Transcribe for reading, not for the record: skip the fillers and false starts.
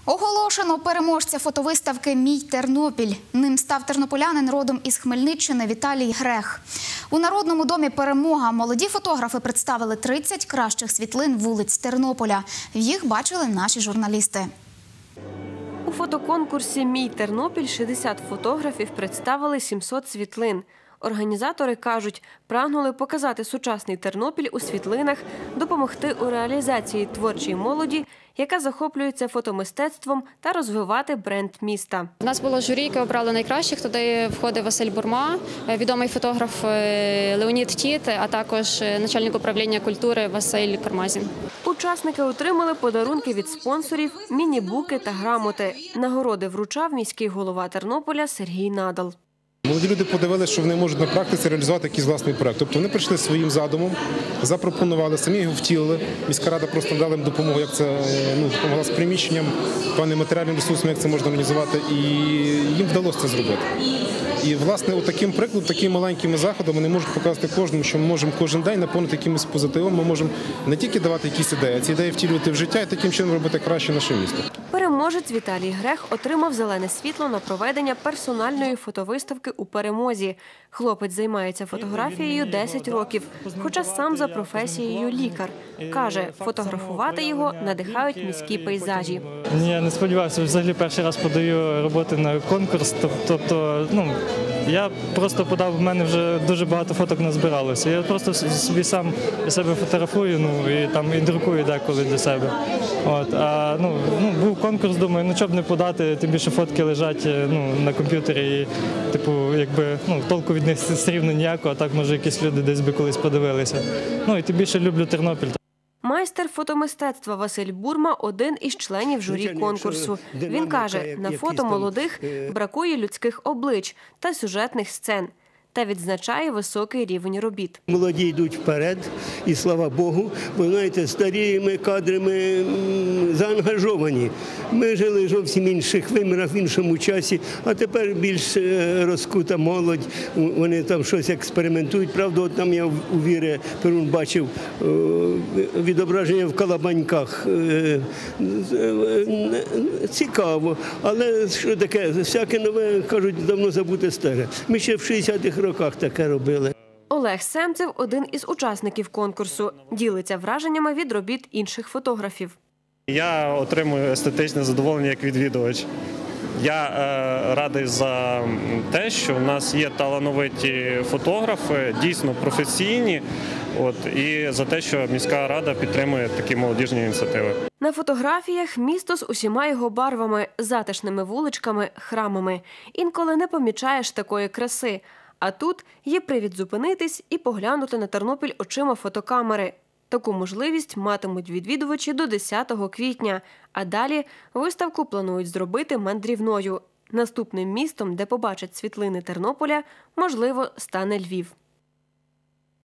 Оголошено переможця фотовиставки «Мій Тернопіль». Ним став тернополянин родом із Хмельниччини Віталій Грех. У Народному домі «Перемога» молоді фотографи представили 30 кращих світлин вулиць Тернополя. Їх бачили наші журналісти. У фотоконкурсі «Мій Тернопіль» 60 фотографів представили 700 світлин. Організатори кажуть, прагнули показати сучасний Тернопіль у світлинах, допомогти у реалізації творчій молоді, яка захоплюється фотомистецтвом, та розвивати бренд міста. У нас було журі, яке обрало найкращих. Туди входив Василь Бурма, відомий фотограф Леонід Тіт, а також начальник управління культури Василь Кармазін. Учасники отримали подарунки від спонсорів, міні-буки та грамоти. Нагороди вручав міський голова Тернополя Сергій Надал. Молоді люди подивилися, що вони можуть на практиці реалізувати якийсь власний проєкт. Тобто вони прийшли своїм задумом, запропонували, самі його втілили. Міська рада просто дала їм допомогу, як це допомогла з приміщенням, певним матеріальним ресурсом, як це можна організувати, і їм вдалося це зробити. І, власне, таким прикладом, такими маленькими заходами вони можуть показати кожному, що ми можемо кожен день наповнити якимось позитивом. Ми можемо не тільки давати якісь ідеї, а ці ідеї втілювати в життя і таким чином робити краще наше місто. Переможець Віталій Грех отримав зелене світло на проведення персональної фотовиставки у «Перемозі». Хлопець займається фотографією 10 років, хоча сам за професією лікар. Каже, фотографувати його надихають міські пейзажі. Я не сподівався, взагалі перший раз подаю роботи на конкурс, тобто, я просто подав, в мене вже дуже багато фоток назбиралося. Я просто собі сам для себе фотографую, і друкую деколи для себе. Був конкурс, думаю, чого б не подати, тим більше фотки лежать на комп'ютері і, толку від них все рівно ніякого, а так, може, якісь люди десь би колись подивилися. І тим більше люблю Тернопіль. Майстер фотомистецтва Василь Бурма – один із членів журі конкурсу. Він каже, на фото молодих бракує людських облич та сюжетних сцен. Та відзначає високий рівень робіт. Молоді йдуть вперед, і слава Богу, бо, знаєте, старі кадри ми заангажовані. Ми жили зовсім в інших вимірах, в іншому часі, а тепер більш розкута молодь, вони там щось експериментують. Правда, от там я у Віри Перун бачив відображення в Калабаньках. Цікаво, але що таке, всяке нове, кажуть, давно забуте старе. Ми ще в 60-х роках таке робили. Олег Семцев – один із учасників конкурсу. Ділиться враженнями від робіт інших фотографів. Я отримую естетичне задоволення як відвідувач. Я радий за те, що в нас є талановиті фотографи, дійсно професійні, і за те, що міська рада підтримує такі молодіжні ініціативи. На фотографіях місто з усіма його барвами, затишними вуличками, храмами. Інколи не помічаєш такої краси. А тут є привід зупинитись і поглянути на Тернопіль очима фотокамери. Таку можливість матимуть відвідувачі до 10 квітня. А далі виставку планують зробити мандрівною. Наступним містом, де побачать світлини Тернополя, можливо, стане Львів.